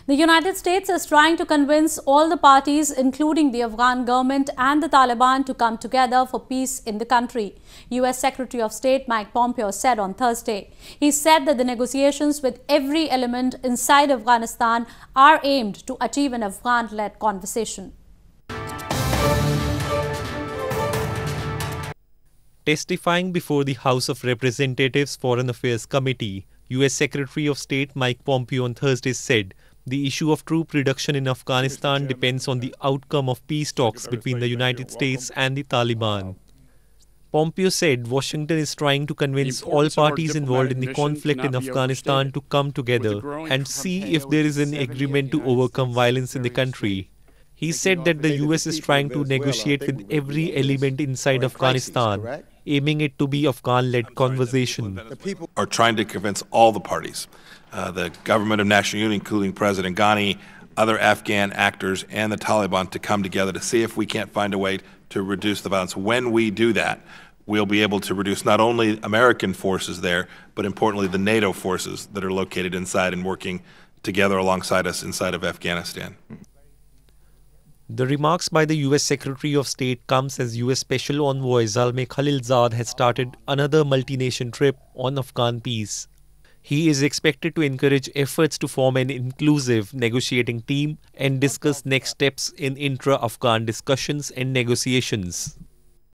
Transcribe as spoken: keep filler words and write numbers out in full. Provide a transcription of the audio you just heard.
The United States is trying to convince all the parties, including the Afghan government and the Taliban, to come together for peace in the country, U S Secretary of State Mike Pompeo said on Thursday. He said that the negotiations with every element inside Afghanistan are aimed to achieve an Afghan-led conversation. Testifying before the House of Representatives Foreign Affairs Committee, U S Secretary of State Mike Pompeo on Thursday said the issue of troop reduction in Afghanistan depends on the outcome of peace talks between the United States and the Taliban. Pompeo said Washington is trying to convince all parties involved in the conflict in Afghanistan to come together and see if there is an agreement to overcome violence in the country. He said that the U S is trying to negotiate with every element inside Afghanistan, aiming it to be Afghan-led conversation. The people are trying to convince all the parties, uh, the government of national unity, including President Ghani, other Afghan actors, and the Taliban to come together to see if we can't find a way to reduce the violence. When we do that, we'll be able to reduce not only American forces there, but importantly the NATO forces that are located inside and working together alongside us inside of Afghanistan. The remarks by the U S Secretary of State comes as U S Special Envoy Zalmay Khalilzad has started another multi-nation trip on Afghan peace. He is expected to encourage efforts to form an inclusive negotiating team and discuss next steps in intra-Afghan discussions and negotiations.